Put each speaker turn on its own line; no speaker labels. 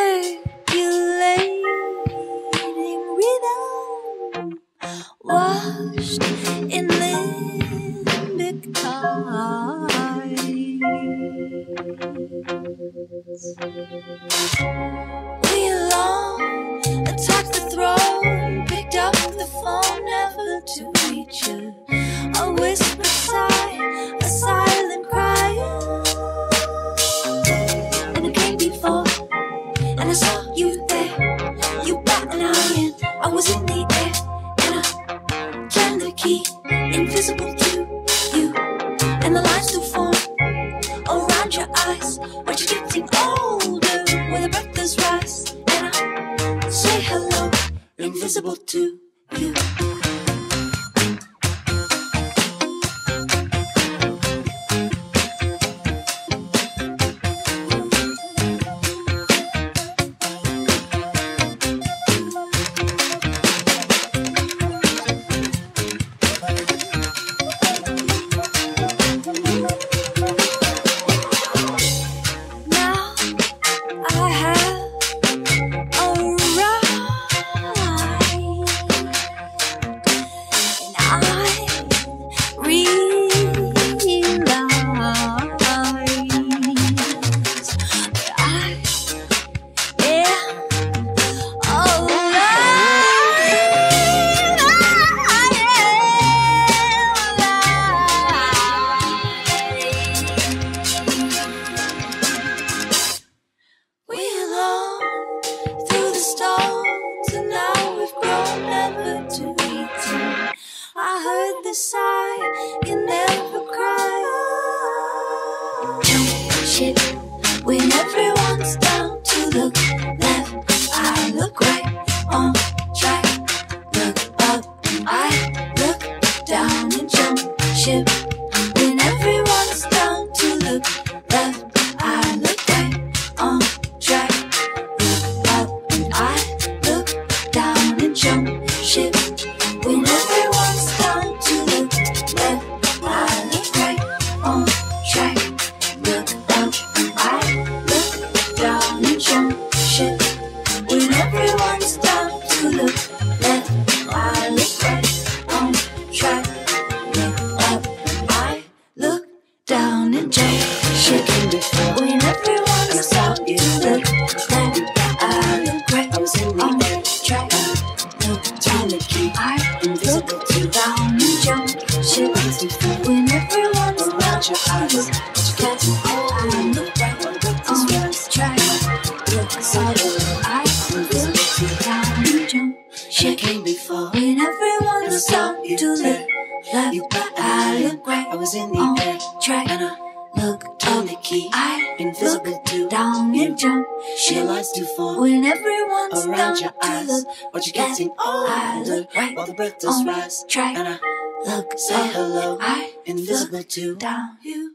circulating rhythm, washed in limbic tides. We alone attacked the throne, picked up the phone, never to reach her. A whispered sigh, a silent cry. And it came before, and I saw you there. You bat an eye, I was in the air, and I turned the key, invisible to you. And the lines do form around your eyes, but you're getting older when the breath rise. And I say hello, invisible to you.
But you're getting older while the breath does rise. And I look, say hello, invisible to you.